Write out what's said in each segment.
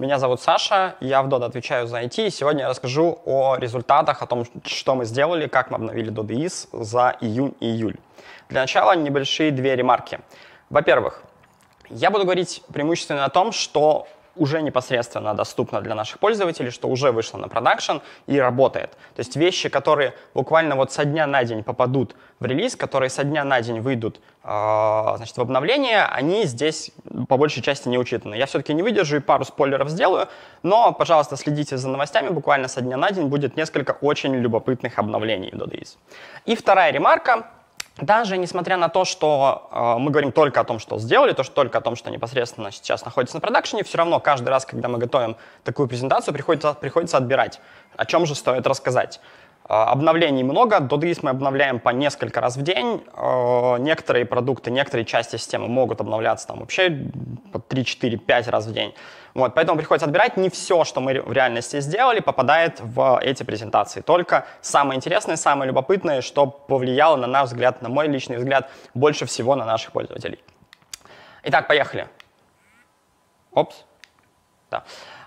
Меня зовут Саша, я в Dodo отвечаю за IT, и сегодня я расскажу о результатах, о том, что мы сделали, как мы обновили Dodo.is за июнь и июль. Для начала небольшие две ремарки. Во-первых, я буду говорить преимущественно о том, что уже непосредственно доступно для наших пользователей, что уже вышло на продакшн и работает. То есть вещи, которые буквально вот со дня на день попадут в релиз, которые со дня на день выйдут в обновление, они здесь по большей части не учитаны. Я все-таки не выдержу и пару спойлеров сделаю, но, пожалуйста, следите за новостями, буквально со дня на день будет несколько очень любопытных обновлений в Dodo.is. И вторая ремарка. Даже несмотря на то, что мы говорим только о том, что сделали, только о том, что непосредственно сейчас находится на продакшене, все равно каждый раз, когда мы готовим такую презентацию, приходится отбирать, о чем же стоит рассказать. Обновлений много, Dodo.is мы обновляем по несколько раз в день. Некоторые продукты, некоторые части системы могут обновляться там вообще по 3, 4, 5 раз в день. Вот, поэтому приходится отбирать. Не все, что мы в реальности сделали, попадает в эти презентации. Только самое интересное, самое любопытное, что повлияло, на наш взгляд, на мой личный взгляд, больше всего на наших пользователей. Итак, поехали. Опс. Да.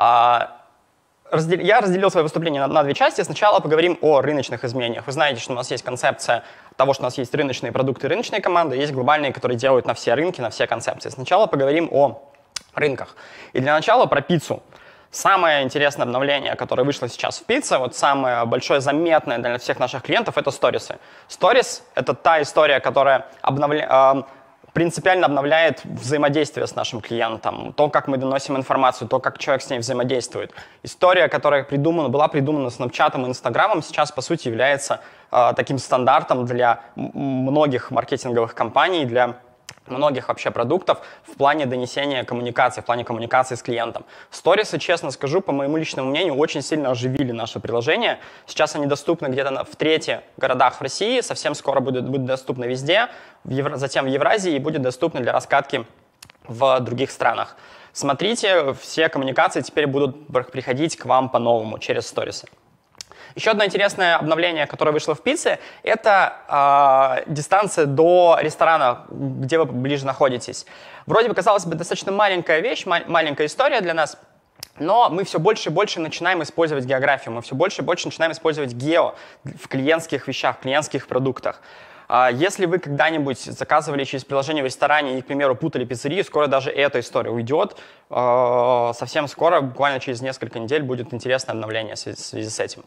Я разделил свое выступление на две части. Сначала поговорим о рыночных изменениях. Вы знаете, что у нас есть концепция того, что у нас есть рыночные продукты, рыночные команды, есть глобальные, которые делают на все рынки, на все концепции. Сначала поговорим о рынках. И для начала про пиццу. Самое интересное обновление, которое вышло сейчас в пицце, вот самое большое заметное для всех наших клиентов, это сторисы. Сторис — это та история, которая принципиально обновляет взаимодействие с нашим клиентом, то, как мы доносим информацию, то, как человек с ней взаимодействует. История, которая была придумана Snapchat и Instagram, сейчас, по сути, является таким стандартом для многих маркетинговых компаний, для многих вообще продуктов в плане донесения коммуникации, в плане коммуникации с клиентом. Сторисы, честно скажу, по моему личному мнению, очень сильно оживили наше приложение. Сейчас они доступны где-то в трети городах в России, совсем скоро будут доступны везде, затем в Евразии и будет доступны для раскатки в других странах. Смотрите, все коммуникации теперь будут приходить к вам по-новому через сторисы. Еще одно интересное обновление, которое вышло в пицце, это дистанция до ресторана, где вы ближе находитесь. Вроде бы, казалось бы, достаточно маленькая вещь, маленькая история для нас, но мы все больше и больше начинаем использовать географию, мы все больше и больше начинаем использовать гео в клиентских вещах, в клиентских продуктах. Если вы когда-нибудь заказывали через приложение в ресторане и, к примеру, путали пиццерию, скоро даже эта история уйдет. Совсем скоро, буквально через несколько недель, будет интересное обновление в связи с этим.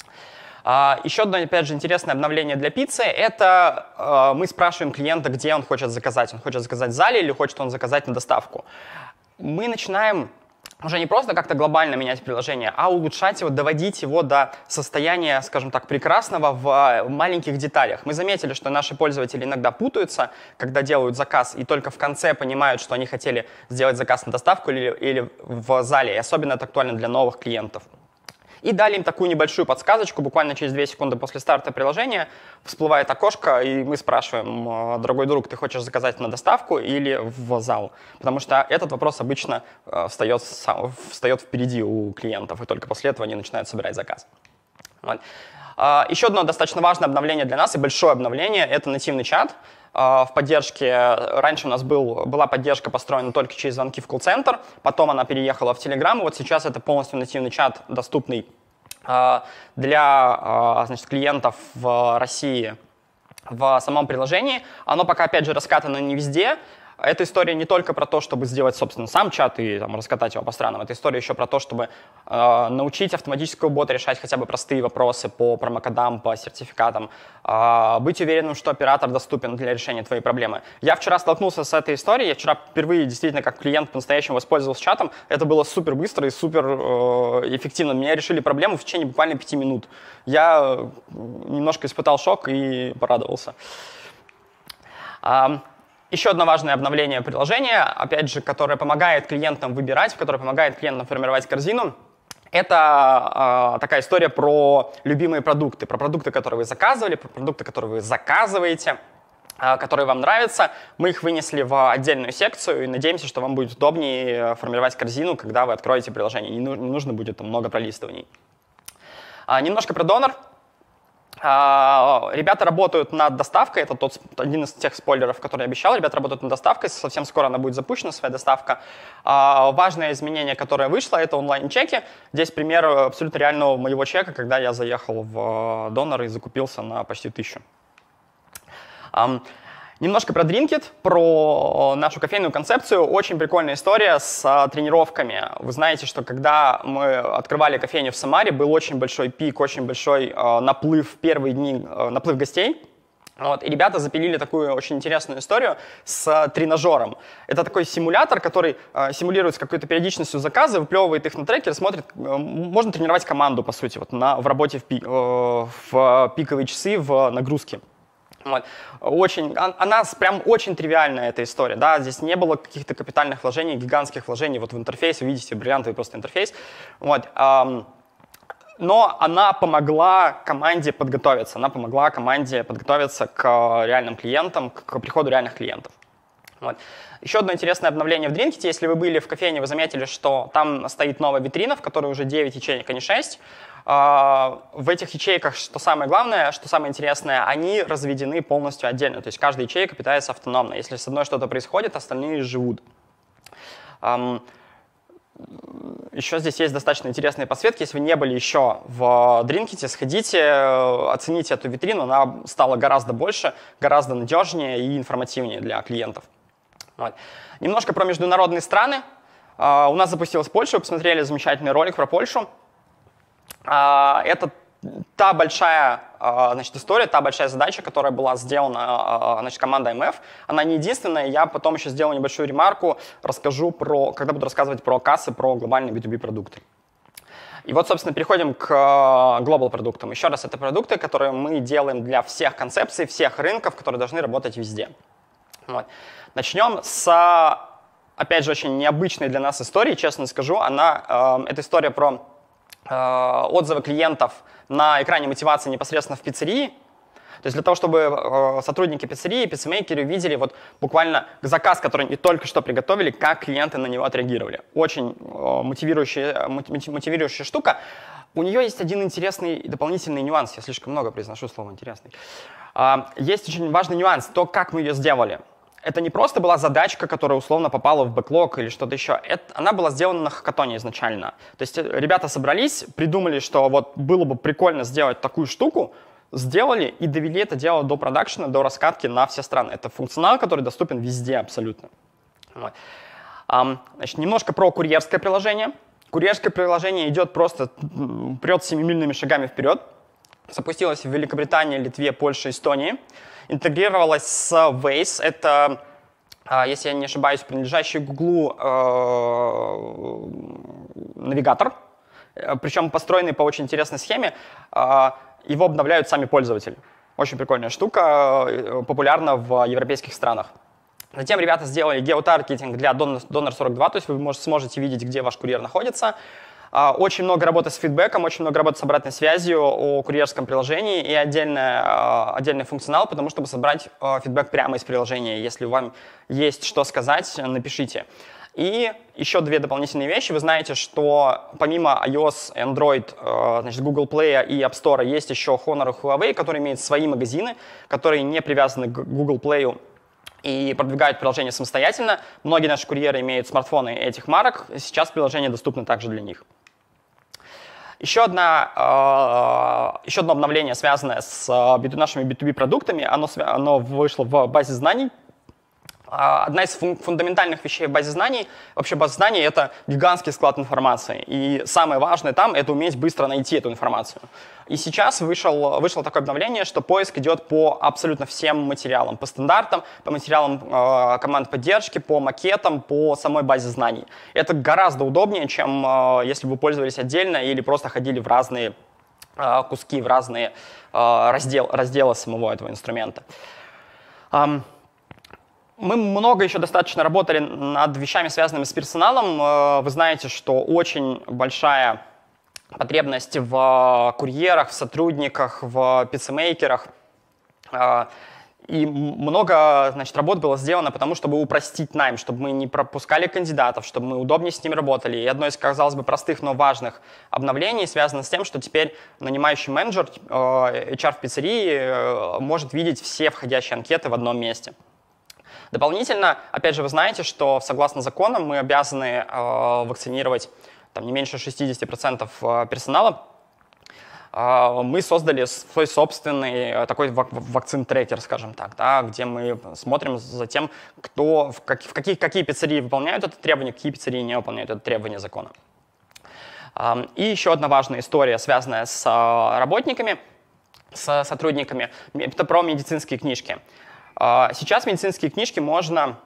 Еще одно, опять же, интересное обновление для пиццы — это мы спрашиваем клиента, где он хочет заказать. Он хочет заказать в зале или хочет он заказать на доставку. Мы начинаем уже не просто как-то глобально менять приложение, а улучшать его, доводить его до состояния, скажем так, прекрасного в маленьких деталях. Мы заметили, что наши пользователи иногда путаются, когда делают заказ, и только в конце понимают, что они хотели сделать заказ на доставку или в зале. И особенно это актуально для новых клиентов. И дали им такую небольшую подсказочку, буквально через 2 секунды после старта приложения всплывает окошко, и мы спрашиваем: дорогой друг, ты хочешь заказать на доставку или в зал? Потому что этот вопрос обычно встает впереди у клиентов, и только после этого они начинают собирать заказ. Вот. Еще одно достаточно важное обновление для нас, и большое обновление, это нативный чат. В поддержке, раньше у нас была поддержка построена только через звонки в колл-центр, потом она переехала в Telegram, и вот сейчас это полностью нативный чат, доступный для клиентов в России в самом приложении. Оно пока, опять же, раскатано не везде. Эта история не только про то, чтобы сделать, собственно, сам чат и раскатать его по странам. Это история еще про то, чтобы научить автоматического бота решать хотя бы простые вопросы по промокодам, по сертификатам, быть уверенным, что оператор доступен для решения твоей проблемы. Я вчера столкнулся с этой историей. Я вчера впервые действительно как клиент по-настоящему воспользовался чатом. Это было супер быстро и супер эффективно. Меня решили проблему в течение буквально 5 минут. Я немножко испытал шок и порадовался. Еще одно важное обновление приложения, опять же, которое помогает клиентам выбирать, которое помогает клиентам формировать корзину, это такая история про любимые продукты, про продукты, которые вы заказывали, про продукты, которые вы заказываете, которые вам нравятся. Мы их вынесли в отдельную секцию и надеемся, что вам будет удобнее формировать корзину, когда вы откроете приложение. Не нужно будет там много пролистываний. Немножко про Donor. Ребята работают над доставкой, это один из тех спойлеров, который я обещал. Ребята работают над доставкой, совсем скоро она будет запущена, своя доставка. Важное изменение, которое вышло, это онлайн-чеки. Здесь пример абсолютно реального моего чека, когда я заехал в Донор и закупился на почти 1000. Немножко про Drinkit, про нашу кофейную концепцию. Очень прикольная история с тренировками. Вы знаете, что когда мы открывали кофейню в Самаре, был очень большой пик, очень большой наплыв в первые дни, наплыв гостей. Вот, и ребята запилили такую очень интересную историю с тренажером. Это такой симулятор, который симулирует с какой-то периодичностью заказы, выплевывает их на трекер, смотрит, можно тренировать команду, по сути, вот, в работе в пиковые часы, в нагрузке. Вот. Она прям очень тривиальная, эта история. Да? Здесь не было каких-то капитальных вложений, гигантских вложений вот в интерфейс. Вы видите бриллиантовый просто интерфейс. Вот. Но она помогла команде подготовиться. Она помогла команде подготовиться к реальным клиентам, к приходу реальных клиентов. Вот. Еще одно интересное обновление в Drinkit. Если вы были в кофейне, вы заметили, что там стоит новая витрина, в которой уже 9 ячеек, а не 6. В этих ячейках, что самое главное, что самое интересное, они разведены полностью отдельно. То есть каждая ячейка питается автономно. Если с одной что-то происходит, остальные живут. Еще здесь есть достаточно интересные подсветки. Если вы не были еще в Drinkit, сходите, оцените эту витрину. Она стала гораздо больше, гораздо надежнее и информативнее для клиентов. Вот. Немножко про международные страны. У нас запустилась Польша. Вы посмотрели замечательный ролик про Польшу. Это та большая история, та большая задача, которая была сделана командой IMF. Она не единственная. Я потом еще сделаю небольшую ремарку, расскажу когда буду рассказывать про кассы, про глобальные B2B продукты. И вот, собственно, переходим к global продуктам. Еще раз, это продукты, которые мы делаем для всех концепций, всех рынков, которые должны работать везде. Вот. Начнем с, опять же, очень необычной для нас истории, честно скажу. Это история про отзывы клиентов на экране мотивации непосредственно в пиццерии. То есть для того, чтобы сотрудники пиццерии, пиццемейкеры видели вот буквально заказ, который они только что приготовили, как клиенты на него отреагировали. Очень мотивирующая штука. У нее есть один интересный дополнительный нюанс. Я слишком много произношу слово «интересный». Есть очень важный нюанс, то, как мы ее сделали. Это не просто была задачка, которая условно попала в бэклог или что-то еще. Она была сделана на хакатоне изначально. То есть ребята собрались, придумали, что вот было бы прикольно сделать такую штуку, сделали и довели это дело до продакшена, до раскатки на все страны. Это функционал, который доступен везде абсолютно. Вот. Значит, немножко про курьерское приложение. Курьерское приложение идет просто, прет семимильными шагами вперед. Запустилось в Великобритании, Литве, Польше, Эстонии. Интегрировалась с Waze. Это, если я не ошибаюсь, принадлежащий Гуглу навигатор. Причем построенный по очень интересной схеме. Его обновляют сами пользователи. Очень прикольная штука, популярна в европейских странах. Затем ребята сделали геотаргетинг для Donor42, то есть вы сможете видеть, где ваш курьер находится. Очень много работы с фидбэком, очень много работы с обратной связью о курьерском приложении и отдельный функционал, потому чтобы собрать фидбэк прямо из приложения. Если вам есть что сказать, напишите. И еще две дополнительные вещи. Вы знаете, что помимо iOS, Android, значит, Google Play и App Store есть еще Honor и Huawei, которые имеют свои магазины, которые не привязаны к Google Play и продвигают приложение самостоятельно. Многие наши курьеры имеют смартфоны этих марок. Сейчас приложение доступно также для них. Еще одно обновление, связанное с нашими B2B продуктами, оно вышло в базе знаний. Одна из фундаментальных вещей в базе знаний, вообще база знаний — это гигантский склад информации. И самое важное там — это уметь быстро найти эту информацию. И сейчас вышло такое обновление, что поиск идет по абсолютно всем материалам, по стандартам, по материалам команд поддержки, по макетам, по самой базе знаний. Это гораздо удобнее, чем если бы вы пользовались отдельно или просто ходили в разные куски, в разные разделы самого этого инструмента. Мы много еще достаточно работали над вещами, связанными с персоналом. Вы знаете, что очень большая потребность в курьерах, в сотрудниках, в пиццемейкерах. И много, значит, работ было сделано потому, чтобы упростить найм, чтобы мы не пропускали кандидатов, чтобы мы удобнее с ними работали. И одно из, казалось бы, простых, но важных обновлений связано с тем, что теперь нанимающий менеджер, HR в пиццерии, может видеть все входящие анкеты в одном месте. Дополнительно, опять же, вы знаете, что согласно законам мы обязаны вакцинировать там, не меньше 60% персонала. Мы создали свой собственный такой вакцин-трекер, скажем так, да, где мы смотрим за тем, какие пиццерии выполняют это требование, какие пиццерии не выполняют это требование закона. И еще одна важная история, связанная с работниками, с сотрудниками, это про медицинские книжки. Сейчас медицинские книжки можно...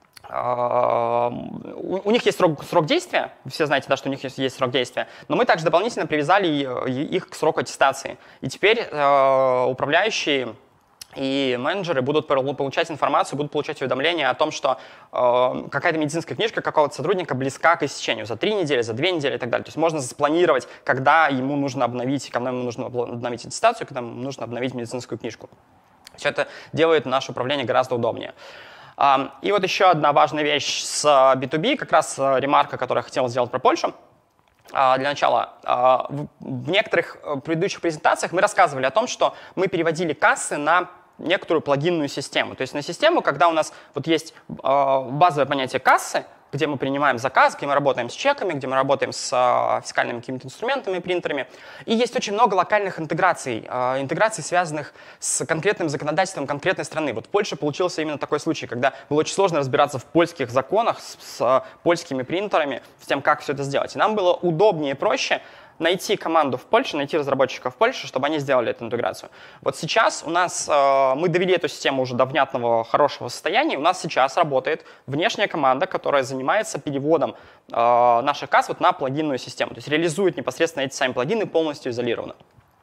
У них есть срок действия, вы все знаете, да, что у них есть срок действия, но мы также дополнительно привязали их к сроку аттестации. И теперь управляющие и менеджеры будут получать информацию, будут получать уведомления о том, что какая-то медицинская книжка какого-то сотрудника близка к истечению за 3 недели, за 2 недели и так далее. То есть можно запланировать, когда ему нужно обновить аттестацию, когда ему нужно обновить медицинскую книжку. Все это делает наше управление гораздо удобнее. И вот еще одна важная вещь с B2B, как раз ремарка, которую я хотел сделать про Польшу. Для начала, в некоторых предыдущих презентациях мы рассказывали о том, что мы переводили кассы на некоторую плагинную систему. То есть на систему, когда у нас вот есть базовое понятие кассы, где мы принимаем заказ, где мы работаем с чеками, где мы работаем с фискальными какими-то инструментами, принтерами. И есть очень много локальных интеграций, связанных с конкретным законодательством конкретной страны. Вот в Польше получился именно такой случай, когда было очень сложно разбираться в польских законах с польскими принтерами, с тем, как все это сделать. И нам было удобнее и проще найти команду в Польше, найти разработчиков в Польше, чтобы они сделали эту интеграцию. Вот сейчас у нас, мы довели эту систему уже до внятного, хорошего состояния, у нас сейчас работает внешняя команда, которая занимается переводом наших касс вот на плагинную систему, то есть реализует непосредственно эти сами плагины полностью изолированно.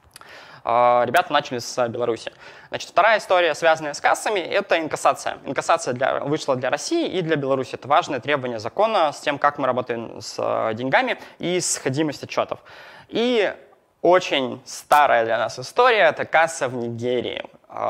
Ребята начали с Беларуси. Значит, вторая история, связанная с кассами, это инкассация. Инкассация вышла для России и для Беларуси. Это важное требование закона с тем, как мы работаем с деньгами и с ходимостью отчетов. И очень старая для нас история – это касса в Нигерии.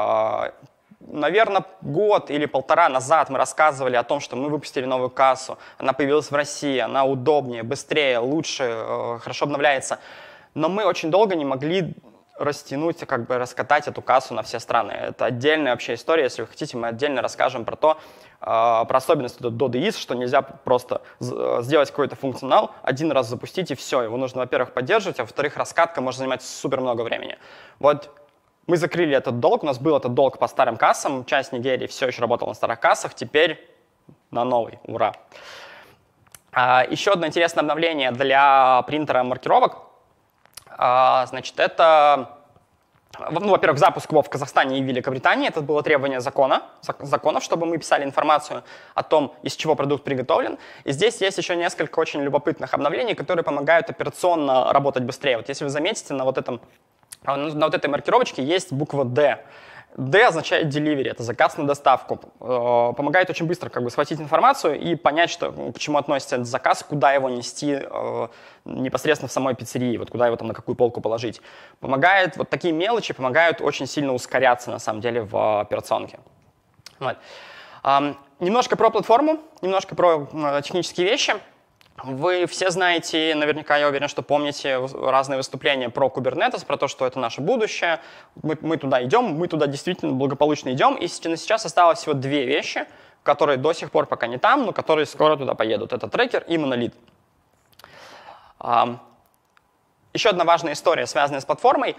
Наверное, год или полтора назад мы рассказывали о том, что мы выпустили новую кассу. Она появилась в России, она удобнее, быстрее, лучше, хорошо обновляется. Но мы очень долго не могли растянуть, как бы раскатать эту кассу на все страны. Это отдельная вообще история. Если вы хотите, мы отдельно расскажем про то, про особенности DODEIS, что нельзя просто сделать какой-то функционал, один раз запустить и все. Его нужно, во-первых, поддерживать, а во-вторых, раскатка может занимать супер много времени. Вот мы закрыли этот долг, у нас был этот долг по старым кассам, часть Нигерии все еще работала на старых кассах, теперь на новый. Ура! Еще одно интересное обновление для принтера маркировок. Значит, это, во-первых, запуск его в Казахстане и Великобритании. Это было требование законов, чтобы мы писали информацию о том, из чего продукт приготовлен. И здесь есть еще несколько очень любопытных обновлений, которые помогают операционно работать быстрее. Вот если вы заметите, на вот этой маркировочке есть буква D. D означает delivery, это заказ на доставку. Помогает очень быстро как бы схватить информацию и понять, к чему относится этот заказ, куда его нести непосредственно в самой пиццерии, вот куда его там на какую полку положить. Помогает, вот такие мелочи помогают очень сильно ускоряться на самом деле в операционке. Вот. Немножко про платформу, немножко про технические вещи. Вы все знаете, наверняка, я уверен, что помните разные выступления про Kubernetes, про то, что это наше будущее. Мы туда идем, мы туда действительно благополучно идем. И сейчас осталось всего 2 вещи, которые до сих пор пока не там, но которые скоро туда поедут. Это трекер и монолит. Еще одна важная история, связанная с платформой.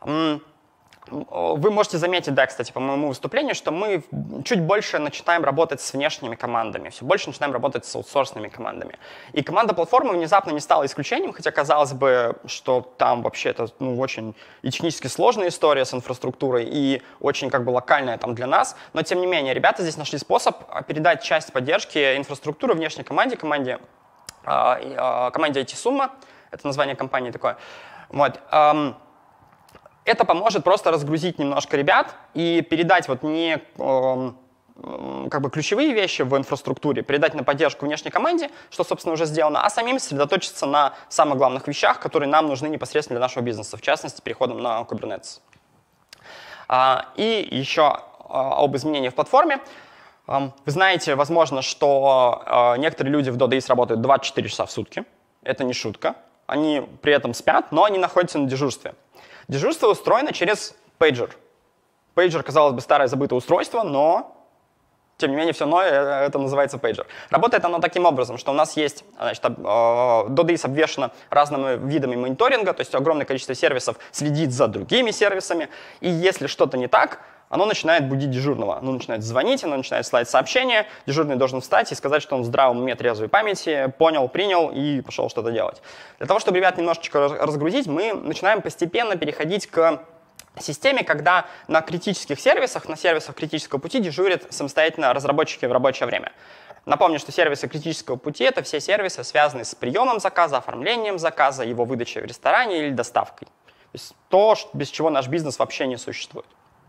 Вы можете заметить, да, кстати, по моему выступлению, что мы чуть больше начинаем работать с внешними командами, все больше начинаем работать с аутсорсными командами. И команда платформы внезапно не стала исключением, хотя казалось бы, что там вообще это очень и технически сложная история с инфраструктурой, и очень как бы локальная там для нас. Но тем не менее, ребята здесь нашли способ передать часть поддержки инфраструктуры внешней команде IT-Summa, это название компании такое. Вот. Это поможет просто разгрузить немножко ребят и передать вот не как бы ключевые вещи в инфраструктуре, передать на поддержку внешней команде, что, собственно, уже сделано, а самим сосредоточиться на самых главных вещах, которые нам нужны непосредственно для нашего бизнеса, в частности, переходом на Kubernetes. И еще об изменениях в платформе. Вы знаете, возможно, что некоторые люди в DoDeIS работают 24 часа в сутки. Это не шутка. Они при этом спят, но они находятся на дежурстве. Дежурство устроено через пейджер. Пейджер, казалось бы, старое забытое устройство, но тем не менее все равно это называется пейджер. Работает оно таким образом, что у нас есть, значит, DoDeIS обвешено разными видами мониторинга, то есть огромное количество сервисов следит за другими сервисами, и если что-то не так, оно начинает будить дежурного. Оно начинает звонить, оно начинает слать сообщения, дежурный должен встать и сказать, что он в здравом уме, трезвой памяти, понял, принял и пошел что-то делать. Для того, чтобы ребят немножечко разгрузить, мы начинаем постепенно переходить к системе, когда на критических сервисах, на сервисах критического пути дежурят самостоятельно разработчики в рабочее время. Напомню, что сервисы критического пути — это все сервисы, связанные с приемом заказа, оформлением заказа, его выдачей в ресторане или доставкой. То есть то, без чего наш бизнес вообще не существует.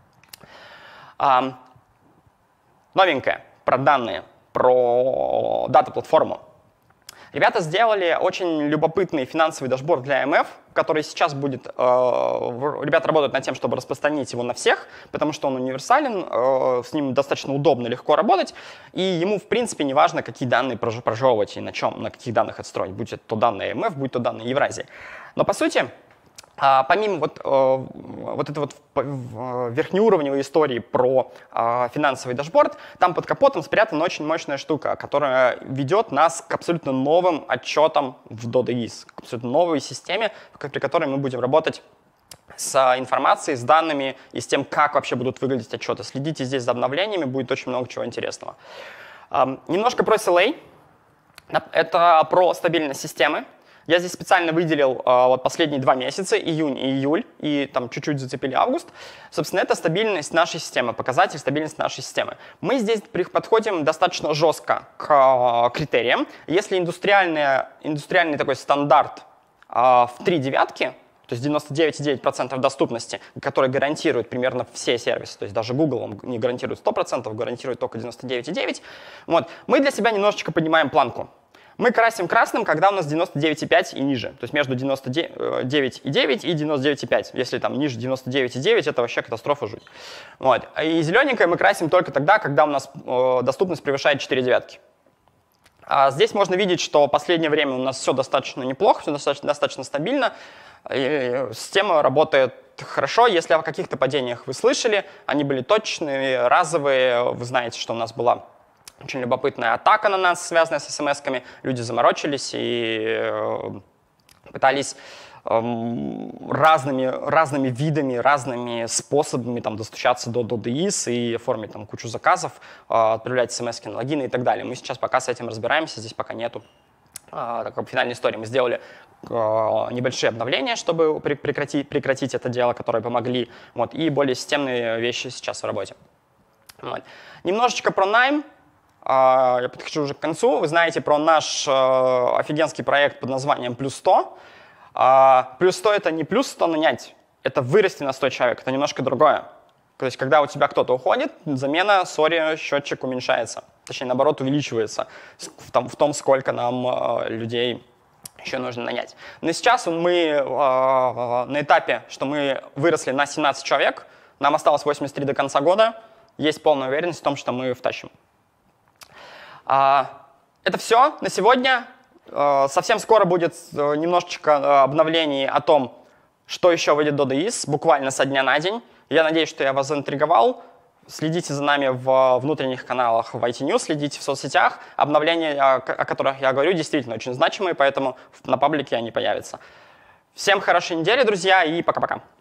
Новенькое про данные, про дата-платформу. Ребята сделали очень любопытный финансовый дашборд для АМФ, который сейчас будет... Ребята работают над тем, чтобы распространить его на всех, потому что он универсален, с ним достаточно удобно, легко работать, и ему, в принципе, не важно, какие данные прожевывать и на каких данных отстроить, будь это то данные АМФ, будь то данные Евразии. Но, по сути, помимо вот этой вот верхнеуровневой истории про финансовый дашборд, там под капотом спрятана очень мощная штука, которая ведет нас к абсолютно новым отчетам в DoDeIS, к абсолютно новой системе, при которой мы будем работать с информацией, с данными и с тем, как вообще будут выглядеть отчеты. Следите здесь за обновлениями, будет очень много чего интересного. Немножко про SLA. Это про стабильность системы. Я здесь специально выделил вот последние 2 месяца, июнь и июль, и там чуть-чуть зацепили август. Собственно, это стабильность нашей системы, показатель стабильности нашей системы. Мы здесь подходим достаточно жестко к критериям. Если индустриальный такой стандарт в 3 девятки, то есть 99,9% доступности, который гарантирует примерно все сервисы, то есть даже Google он не гарантирует 100%, гарантирует только 99,9%, вот, мы для себя немножечко поднимаем планку. Мы красим красным, когда у нас 99,5 и ниже. То есть между 99,9 и 99,5. Если там ниже 99,9, это вообще катастрофа, жуть. Вот. И зелененькое мы красим только тогда, когда у нас доступность превышает 4 девятки. Здесь можно видеть, что в последнее время у нас все достаточно неплохо, все достаточно стабильно. И система работает хорошо. Если о каких-то падениях вы слышали, они были точные, разовые. Вы знаете, что у нас была очень любопытная атака на нас, связанная с смс-ками. Люди заморочились и пытались разными видами, разными способами там, достучаться до DoDeIS и оформить там, кучу заказов, отправлять смс-ки на логины и так далее. Мы сейчас пока с этим разбираемся, здесь пока нету такой финальной истории. Мы сделали небольшие обновления, чтобы прекратить это дело, которые помогли. Вот, и более системные вещи сейчас в работе. Вот. Немножечко про найм. Я подхожу уже к концу. Вы знаете про наш офигенский проект под названием «Плюс 100». Плюс 100 — это не плюс 100 нанять, это вырасти на 100 человек, это немножко другое. То есть когда у тебя кто-то уходит, замена, счетчик уменьшается. Точнее, наоборот, увеличивается в том, сколько нам людей еще нужно нанять. Но сейчас мы на этапе, что мы выросли на 17 человек, нам осталось 83 до конца года, есть полная уверенность в том, что мы втащим. Это все на сегодня. Совсем скоро будет немножечко обновлений о том, что еще выйдет DoDeIS, буквально со дня на день. Я надеюсь, что я вас заинтриговал. Следите за нами в внутренних каналах в IT News, следите в соцсетях. Обновления, о которых я говорю, действительно очень значимые, поэтому на паблике они появятся. Всем хорошей недели, друзья, и пока-пока.